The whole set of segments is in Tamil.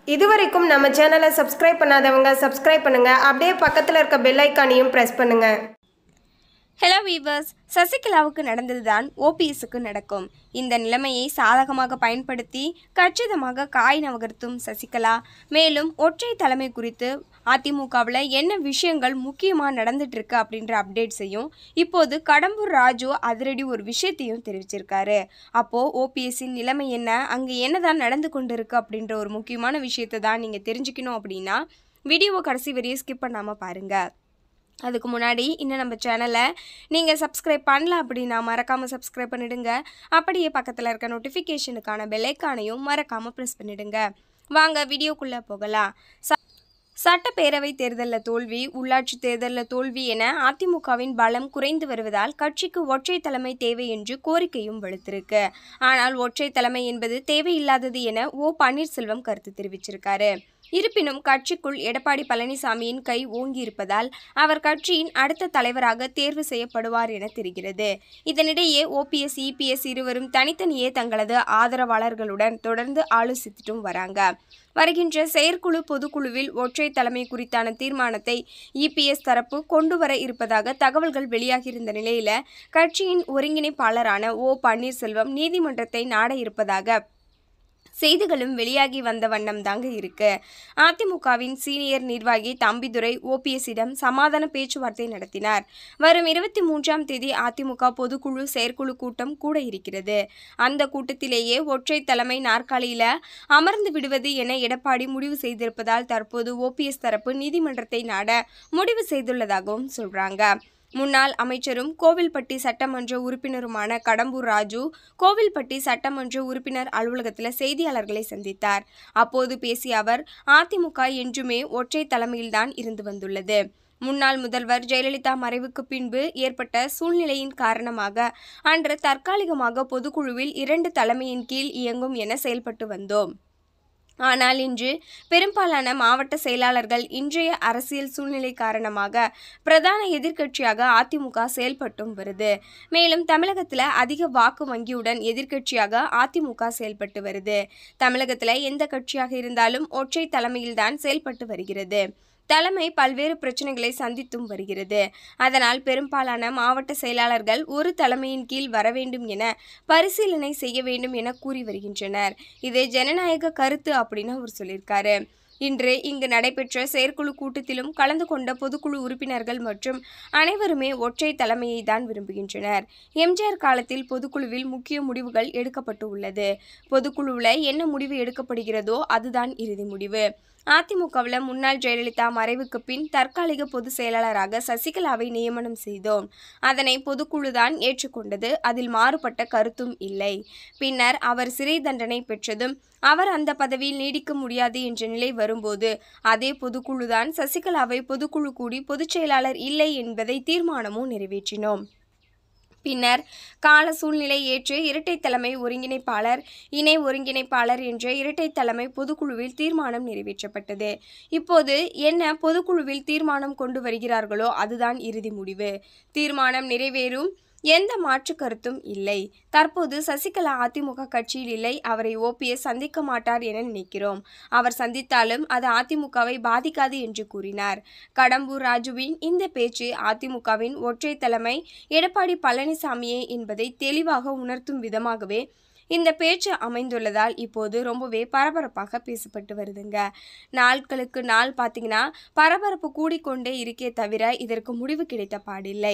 இதுவரைக்கும் நம்ம சேனலை சப்ஸ்கிரைப் பண்ணாதவங்க சப்ஸ்கிரைப் பண்ணுங்க. அப்படியே பக்கத்துல இருக்க பெல் ஐகானையும் பிரஸ் பண்ணுங்க. ஹலோ வீவர்ஸ், சசிகலாவுக்கு நடந்ததுதான் ஓபிஎஸ்க்கு நடக்கும். இந்த நிலைமையை சாதகமாக பயன்படுத்தி கச்சிதமாக காய் நகர்த்தும் சசிகலா, மேலும் ஒற்றை தலைமை குறித்து அதிமுகவில் என்ன விஷயங்கள் முக்கியமாக நடந்துட்டு இருக்கு அப்படின்ற அப்டேட்ஸையும் இப்போது கடம்பூர் ராஜு அதிரடி ஒரு விஷயத்தையும் தெரிவிச்சிருக்காரு. அப்போ ஓபிஎஸ்ஸின் நிலைமை என்ன, அங்கே என்னதான் நடந்து கொண்டு இருக்கு அப்படின்ற ஒரு முக்கியமான விஷயத்தை தான் நீங்கள் தெரிஞ்சுக்கணும். அப்படின்னா வீடியோவை கடைசி வரையும் ஸ்கிப் பண்ணாமல் பாருங்கள். அதுக்கு முன்னாடி இன்னும் நம்ம சேனலை நீங்கள் சப்ஸ்கிரைப் பண்ணல அப்படின்னா மறக்காமல் சப்ஸ்கிரைப் பண்ணிடுங்க. அப்படியே பக்கத்தில் இருக்க நோட்டிஃபிகேஷனுக்கான பெல் ஐகானையும் மறக்காமல் ப்ரெஸ் பண்ணிடுங்க. வாங்க வீடியோக்குள்ளே போகலாம். சட்டப்பேரவை தேர்தலில் தோல்வி, உள்ளாட்சி தேர்தலில் தோல்வி என அதிமுகவின் பலம் குறைந்து வருவதால் கட்சிக்கு ஒற்றை தலைமை தேவை என்று கோரிக்கையும் வலுத்திருக்கு. ஆனால் ஒற்றை தலைமை என்பது தேவையில்லாதது என ஓ பன்னீர்செல்வம் கருத்து தெரிவிச்சிருக்காரு. இருப்பினும் கட்சிக்குள் எடப்பாடி பழனிசாமியின் கை ஓங்கியிருப்பதால் அவர் கட்சியின் அடுத்த தலைவராக தேர்வு செய்யப்படுவார் என தெரிகிறது. இதனிடையே ஓபிஎஸ், இபிஎஸ் இருவரும் தனித்தனியே தங்களது ஆதரவாளர்களுடன் தொடர்ந்து ஆலோசித்துட்டும் வராங்க. வருகின்ற செயற்குழு பொதுக்குழுவில் ஒற்றை தலைமை குறித்தான தீர்மானத்தை இபிஎஸ் தரப்பு கொண்டு வர இருப்பதாக தகவல்கள் வெளியாகியிருந்த நிலையில கட்சியின் ஒருங்கிணைப்பாளரான ஓ பன்னீர்செல்வம் நீதிமன்றத்தை நாட இருப்பதாக செய்திகளும் வெளியாகி வந்த வண்ணம் தாங்க இருக்கு. அதிமுகவின் சீனியர் நிர்வாகி தம்பிதுரை ஓபிஎஸ்ஸிடம் சமாதான பேச்சுவார்த்தை நடத்தினார். வரும் 23ஆம் தேதி அதிமுக பொதுக்குழு செயற்குழு கூட்டம் கூட இருக்கிறது. அந்த கூட்டத்திலேயே ஒற்றை தலைமை நாற்காலியில அமர்ந்து விடுவது என எடப்பாடி முடிவு செய்திருப்பதால் தற்போது ஓபிஎஸ் தரப்பு நீதிமன்றத்தை நாட முடிவு செய்துள்ளதாகவும் சொல்றாங்க. முன்னாள் அமைச்சரும் கோவில்பட்டி சட்டமன்ற உறுப்பினருமான கடம்பூர் ராஜு கோவில்பட்டி சட்டமன்ற உறுப்பினர் அலுவலகத்தில் செய்தியாளர்களை சந்தித்தார். அப்போது பேசிய அவர், அதிமுக என்றுமே ஒற்றை தலைமையில்தான் இருந்து வந்துள்ளது. முன்னாள் முதல்வர் ஜெயலலிதா மறைவுக்கு பின்பு ஏற்பட்ட சூழ்நிலையின் காரணமாக அன்று தற்காலிகமாக பொதுக்குழுவில் 2 தலைமையின் கீழ் இயங்கும் என செயல்பட்டு வந்தோம். ஆனால் இன்று பெரும்பாலான மாவட்ட செயலாளர்கள் இன்றைய அரசியல் சூழ்நிலை காரணமாக பிரதான எதிர்க்கட்சியாக அதிமுக செயல்பட்டும் வருது. மேலும் தமிழகத்தில் அதிக வாக்கு வங்கியுடன் எதிர்க்கட்சியாக அதிமுக செயல்பட்டு வருது. தமிழகத்தில் எந்த கட்சியாக இருந்தாலும் ஒற்றை தலைமையில்தான் செயல்பட்டு வருகிறது. தலைமை பல்வேறு பிரச்சனைகளை சந்தித்தும் வருகிறது. அதனால் பெரும்பாலான மாவட்ட செயலாளர்கள் ஒரு தலைமையின் கீழ் வர வேண்டும் என பரிசீலனை செய்ய வேண்டும் என கூறி வருகின்றனர். இது ஜனநாயக கருத்து அப்படின்னு அவர் சொல்லியிருக்காரு. இன்று இங்கு நடைபெற்ற செயற்குழு கூட்டத்திலும் கலந்து கொண்ட பொதுக்குழு உறுப்பினர்கள் மற்றும் அனைவருமே ஒற்றை தலைமையை தான் விரும்புகின்றனர். எம்ஜிஆர் காலத்தில் பொதுக்குழுவில் முக்கிய முடிவுகள் எடுக்கப்பட்டு உள்ளது. பொதுக்குழுவில் என்ன முடிவு எடுக்கப்படுகிறதோ அதுதான் இறுதி முடிவு. அதிமுகவில் முன்னாள் ஜெயலலிதா மறைவுக்கு பின் தற்காலிக பொதுச் செயலாளராக சசிகலாவை நியமனம் செய்தோம். அதனை பொதுக்குழுதான் ஏற்றுக்கொண்டது. அதில் மாறுபட்ட கருத்தும் இல்லை. பின்னர் அவர் சிறை தண்டனை பெற்றதும் அவர் அந்த பதவியில் நீடிக்க முடியாது என்ற நிலை வரும்போது அதே பொதுக்குழுதான் சசிகலாவை பொதுக்குழு கூடி பொதுச் செயலாளர் இல்லை என்பதை தீர்மானமும் நிறைவேற்றினோம். பின்னர் கால சூழ்நிலை ஏற்று இரட்டை தலைமை ஒருங்கிணைப்பாளர், இணை ஒருங்கிணைப்பாளர் என்ற இரட்டை தலைமை பொதுக்குழுவில் தீர்மானம் நிறைவேற்றப்பட்டது. இப்போது என்ன பொதுக்குழுவில் தீர்மானம் கொண்டு வருகிறார்களோ அதுதான் இறுதி முடிவு. தீர்மானம் நிறைவேறும், எந்த மாற்று கருத்தும் இல்லை. தற்போது சசிகலா அதிமுக கட்சியில் இல்லை. அவரை ஓபிஎஸ் சந்திக்க மாட்டார் என நினைக்கிறோம். அவர் சந்தித்தாலும் அது அதிமுகவை பாதிக்காது என்று கூறினார். கடம்பூர் ராஜுவின் இந்த பேச்சு அதிமுகவின் ஒற்றை தலைமை எடப்பாடி பழனிசாமியே என்பதை தெளிவாக உணர்த்தும் விதமாகவே இந்த பேச்சு அமைந்துள்ளதால் இப்போது ரொம்பவே பரபரப்பாக பேசப்பட்டு வருதுங்க. நாட்களுக்கு நாள் பார்த்தீங்கன்னா பரபரப்பு கூடிக்கொண்டே இருக்கே தவிர இதற்கு முடிவு கிடைத்த பாடில்லை.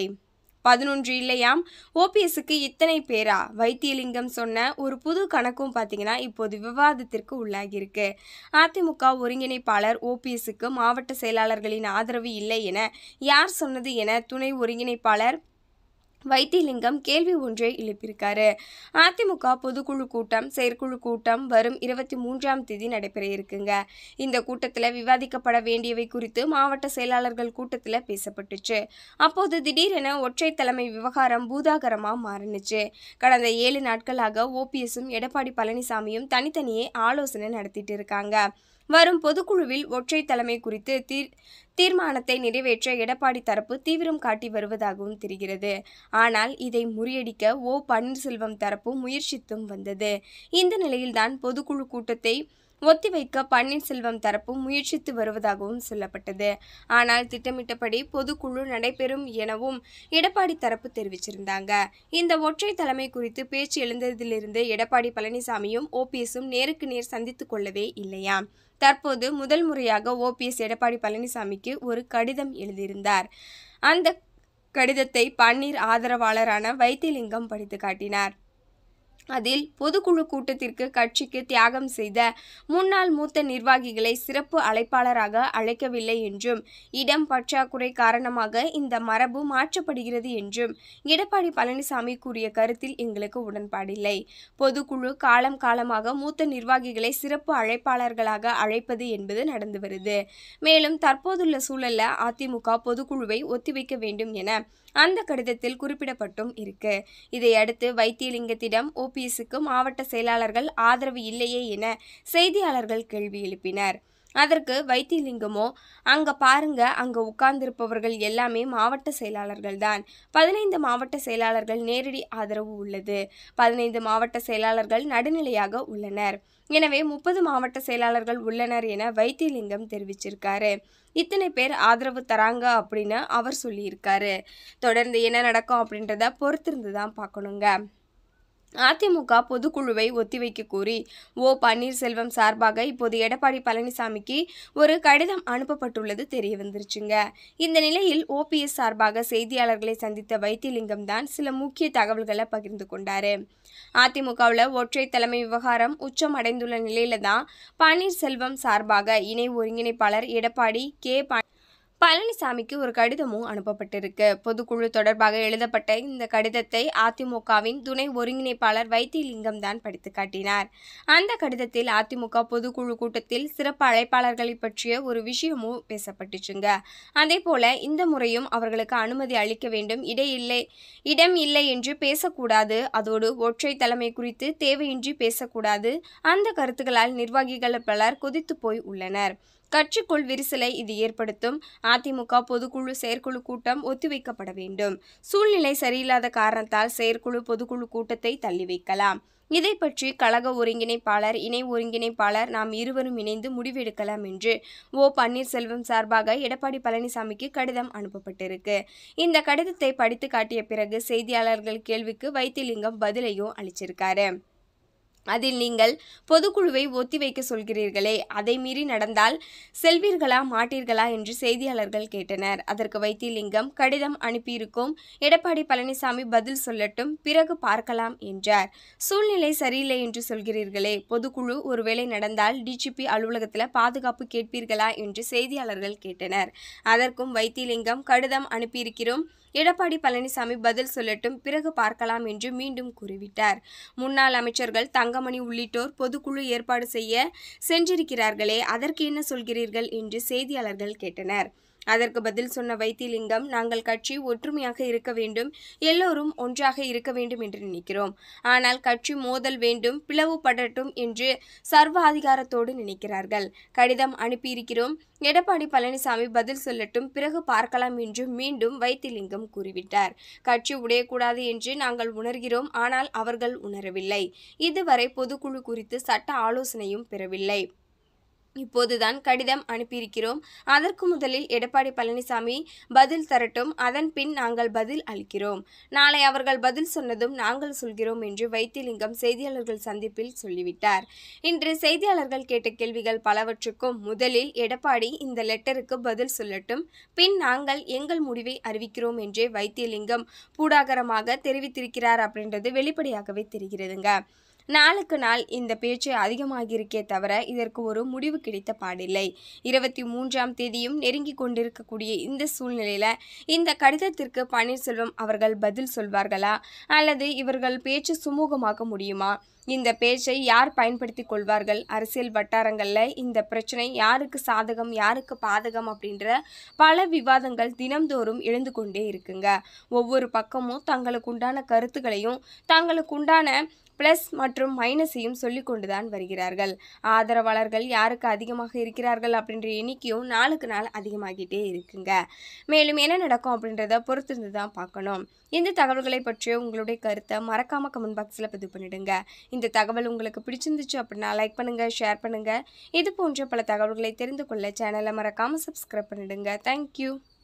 11 இல்லையாம், ஓபிஎஸ்க்கு இத்தனை பேரா? வைத்தியலிங்கம் சொன்ன ஒரு புது கணக்கும் பார்த்தீங்கன்னா இப்போது விவாதத்திற்கு உள்ளாகியிருக்கு. அதிமுக ஒருங்கிணைப்பாளர் ஓபிஎஸ்க்கு மாவட்ட செயலாளர்களின் ஆதரவு இல்லை என யார் சொன்னது என துணை ஒருங்கிணைப்பாளர் வைத்தியலிங்கம் கேள்வி ஒன்றை எழுப்பியிருக்காரு. அதிமுக பொதுக்குழு கூட்டம் செயற்குழு கூட்டம் வரும் 23ஆம் தேதி நடைபெற இருக்குங்க. இந்த கூட்டத்தில் விவாதிக்கப்பட வேண்டியவை குறித்து மாவட்ட செயலாளர்கள் கூட்டத்தில் பேசப்பட்டுச்சு. அப்போது திடீரென ஒற்றை தலைமை விவகாரம் பூதாகரமாக மாறினுச்சு. கடந்த 7 நாட்களாக ஓபிஎஸும் எடப்பாடி பழனிசாமியும் தனித்தனியே ஆலோசனை நடத்திட்டு இருக்காங்க. வரும் பொதுக்குழுவில் ஒற்றை தலைமை குறித்து தீர்மானத்தை நிறைவேற்ற எடப்பாடி தரப்பு தீவிரம் காட்டி வருவதாகவும் தெரிகிறது. ஆனால் இதை முறியடிக்க ஓ பன்னீர்செல்வம் தரப்பு முயற்சித்தும் வந்தது. இந்த நிலையில்தான் பொதுக்குழு கூட்டத்தை ஒத்திவைக்க பன்னீர்செல்வம் தரப்பு முயற்சித்து வருவதாகவும் சொல்லப்பட்டது. ஆனால் திட்டமிட்டபடி பொதுக்குழு நடைபெறும் எனவும் எடப்பாடி தரப்பு தெரிவிச்சிருந்தாங்க. இந்த ஒற்றை தலைமை குறித்து பேச்சு எழுந்ததிலிருந்து எடப்பாடி பழனிசாமியும் ஓபிஎஸும் நேருக்கு நேர் சந்தித்துக் கொள்ளவே இல்லையா. தற்போது முதல் முறையாக ஓபிஎஸ் எடப்பாடி பழனிசாமிக்கு ஒரு கடிதம் எழுதியிருந்தார். அந்த கடிதத்தை பன்னீர் ஆதரவாளரான வைத்திலிங்கம் படித்து காட்டினார். அதில் பொதுக்குழு கூட்டத்திற்கு கட்சிக்கு தியாகம் செய்த முன்னாள் மூத்த நிர்வாகிகளை சிறப்பு அழைப்பாளராக அழைக்கவில்லை என்றும் இடம் பற்றாக்குறை காரணமாக இந்த மரபு மாற்றப்படுகிறது என்றும் எடப்பாடி பழனிசாமி கூறிய கருத்தில் எங்களுக்கு உடன்பாடில்லை. பொதுக்குழு காலம் காலமாக மூத்த நிர்வாகிகளை சிறப்பு அழைப்பாளர்களாக அழைப்பது என்பது நடந்து வருது. மேலும் தற்போதுள்ள சூழல்ல அதிமுக பொதுக்குழுவை ஒத்திவைக்க வேண்டும் என அந்த கடிதத்தில் குறிப்பிடப்பட்டும் இருக்கு. இதையடுத்து வைத்தியலிங்கத்திடம் ஓபிஎஸ்க்கு மாவட்ட செயலாளர்கள் ஆதரவு இல்லையே என செய்தியாளர்கள் கேள்வி எழுப்பினர். அதற்கு வைத்தியலிங்கமோ, அங்க பாருங்க, அங்க உட்கார்ந்திருப்பவர்கள் எல்லாமே மாவட்ட செயலாளர்கள் தான். 15 மாவட்ட செயலாளர்கள் நேரடி ஆதரவு உள்ளது. 15 மாவட்ட செயலாளர்கள் நடுநிலையாக உள்ளனர். எனவே 30 மாவட்ட செயலாளர்கள் உள்ளனர் என வைத்தியலிங்கம் தெரிவிச்சிருக்காரு. இத்தனை பேர் ஆதரவு தராங்க அப்படின்னு அவர் சொல்லியிருக்காரு. தொடர்ந்து என்ன நடக்கும் அப்படின்றத பொறுத்திருந்து தான் பார்க்கணுங்க. அதிமுக பொதுக்குழுவை ஒத்திவைக்க கோரி பன்னீர்செல்வம் சார்பாக இப்போது எடப்பாடி பழனிசாமிக்கு ஒரு கடிதம் அனுப்பப்பட்டுள்ளது தெரிய வந்துருச்சுங்க. இந்த நிலையில் ஓபிஎஸ் சார்பாக செய்தியாளர்களை சந்தித்த வைத்திலிங்கம் தான் சில முக்கிய தகவல்களை பகிர்ந்து கொண்டாரு. அதிமுகவில் ஒற்றை தலைமை விவகாரம் உச்சம் அடைந்துள்ள நிலையில தான் பன்னீர்செல்வம் சார்பாக இணை ஒருங்கிணைப்பாளர் எடப்பாடி பழனிசாமிக்கு ஒரு கடிதமும் அனுப்பப்பட்டிருக்கு. பொதுக்குழு தொடர்பாக எழுதப்பட்ட இந்த கடிதத்தை அதிமுகவின் துணை ஒருங்கிணைப்பாளர் வைத்திலிங்கம் தான் படித்து காட்டினார். அந்த கடிதத்தில் அதிமுக பொதுக்குழு கூட்டத்தில் சிறப்பு அழைப்பாளர்களை பற்றிய ஒரு விஷயமும் பேசப்பட்டுச்சுங்க. அதே போல இந்த முறையும் அவர்களுக்கு அனுமதி அளிக்க வேண்டும், இடம் இல்லை என்று பேசக்கூடாது, அதோடு ஒற்றை தலைமை குறித்து தேவையின்றி பேசக்கூடாது. அந்த கருத்துக்களால் நிர்வாகிகள் பலர் கொதித்து போய் உள்ளனர். கட்சிக்குள் விரிசலை இது ஏற்படுத்தும். அதிமுக பொதுக்குழு செயற்குழு கூட்டம் ஒத்திவைக்கப்பட வேண்டும். சூழ்நிலை சரியில்லாத காரணத்தால் செயற்குழு பொதுக்குழு கூட்டத்தை தள்ளி வைக்கலாம். இதை பற்றி கழக ஒருங்கிணைப்பாளர் இணை ஒருங்கிணைப்பாளர் நாம் இருவரும் இணைந்து முடிவெடுக்கலாம் என்று பன்னீர்செல்வம் சார்பாக எடப்பாடி பழனிசாமிக்கு கடிதம் அனுப்பப்பட்டிருக்கு. இந்த கடிதத்தை படித்து காட்டிய பிறகு செய்தியாளர்கள் கேள்விக்கு வைத்திலிங்கம் பதிலையும் அளிச்சிருக்காரு. அதில் நீங்கள் பொதுக்குழுவை ஒத்திவைக்க சொல்கிறீர்களே, அதை மீறி நடந்தால் செல்வீர்களா மாட்டீர்களா என்று செய்தியாளர்கள் கேட்டனர். அதற்கு வைத்திலிங்கம், கடிதம் அனுப்பியிருக்கும், எடப்பாடி பழனிசாமி பதில் சொல்லட்டும், பிறகு பார்க்கலாம் என்றார். சூழ்நிலை சரியில்லை என்று சொல்கிறீர்களே, பொதுக்குழு ஒருவேளை நடந்தால் டிஜிபி அலுவலகத்தில் பாதுகாப்பு கேட்பீர்களா என்று செய்தியாளர்கள் கேட்டனர். அதற்கும் வைத்திலிங்கம், கடிதம் அனுப்பியிருக்கிறோம், எடப்பாடி பழனிசாமி பதில் சொல்லட்டும், பிறகு பார்க்கலாம் என்று மீண்டும் கூறிவிட்டார். முன்னாள் அமைச்சர்கள் தங்கமணி உள்ளிட்டோர் பொதுக்குழு ஏற்பாடு செய்ய சென்றிருக்கிறார்களே, அதற்கு என்ன சொல்கிறீர்கள் என்று செய்தியாளர்கள் கேட்டனர். அதற்கு பதில் சொன்ன வைத்திலிங்கம், நாங்கள் கட்சி ஒற்றுமையாக இருக்க வேண்டும், எல்லோரும் ஒன்றாக இருக்க வேண்டும் என்று நினைக்கிறோம். ஆனால் கட்சி மோதல் வேண்டும், பிளவுபடட்டும் என்று சர்வ அதிகாரத்தோடு நினைக்கிறார்கள். கடிதம் அனுப்பியிருக்கிறோம், எடப்பாடி பழனிசாமி பதில் சொல்லட்டும், பிறகு பார்க்கலாம் என்று மீண்டும் வைத்திலிங்கம் கூறிவிட்டார். கட்சி உடையக்கூடாது என்று நாங்கள் உணர்கிறோம், ஆனால் அவர்கள் உணரவில்லை. இதுவரை பொதுக்குழு குறித்து சட்ட ஆலோசனையும் பெறவில்லை. இப்போதுதான் கடிதம் அனுப்பியிருக்கிறோம். அதற்கு முதலில் எடப்பாடி பழனிசாமி பதில் தரட்டும், அதன் பின் நாங்கள் பதில் அளிக்கிறோம். நாளை அவர்கள் பதில் சொன்னதும் நாங்கள் சொல்கிறோம் என்று வைத்திலிங்கம் செய்தியாளர்கள் சந்திப்பில் சொல்லிவிட்டார். இன்று செய்தியாளர்கள் கேட்ட கேள்விகள் பலவற்றுக்கும் முதலில் எடப்பாடி இந்த லெட்டருக்கு பதில் சொல்லட்டும், பின் நாங்கள் எங்கள் முடிவை அறிவிக்கிறோம் என்றே வைத்திலிங்கம் பூடாகரமாக தெரிவித்திருக்கிறார் அப்படின்றது வெளிப்படையாகவே தெரிகிறதுங்க. நாளுக்கு நாள் இந்த பேச்சு அதிகமாகியிருக்கே தவிர இதற்கு ஒரு முடிவு கிடைத்த பாடில்லை. 23ஆம் தேதியும் நெருங்கி கொண்டிருக்கக்கூடிய இந்த சூழ்நிலையில இந்த கடிதத்திற்கு பன்னீர்செல்வம் அவர்கள் பதில் சொல்வார்களா அல்லது இவர்கள் பேச்சு சுமூகமாக முடியுமா? இந்த பேச்சை யார் பயன்படுத்தி கொள்வார்கள்? அரசியல் வட்டாரங்களில் இந்த பிரச்சனை யாருக்கு சாதகம் யாருக்கு பாதகம் அப்படின்ற பல விவாதங்கள் தினம்தோறும் எழுந்து கொண்டே இருக்குங்க. ஒவ்வொரு பக்கமும் தங்களுக்கு உண்டான கருத்துக்களையும் தங்களுக்கு உண்டான ப்ளஸ் மற்றும் மைனஸையும் சொல்லி கொண்டு தான் வருகிறார்கள். ஆதரவாளர்கள் யாருக்கு அதிகமாக இருக்கிறார்கள் அப்படின்ற எண்ணிக்கையும் நாளுக்கு நாள் அதிகமாகிட்டே இருக்குங்க. மேலும் என்ன நடக்கும் அப்படின்றத பொறுத்திருந்து தான் பார்க்கணும். இந்த தகவல்களை பற்றிய உங்களுடைய கருத்தை மறக்காம கமெண்ட் பாக்ஸில் பதிவு பண்ணிடுங்க. இந்த தகவல் உங்களுக்கு பிடிச்சிருந்துச்சு அப்படின்னா லைக் பண்ணுங்க, ஷேர் பண்ணுங்க. இது போன்ற பல தகவல்களை தெரிந்து கொள்ள சேனலை மறக்காம சப்ஸ்கிரைப் பண்ணிடுங்க. தேங்க்யூ.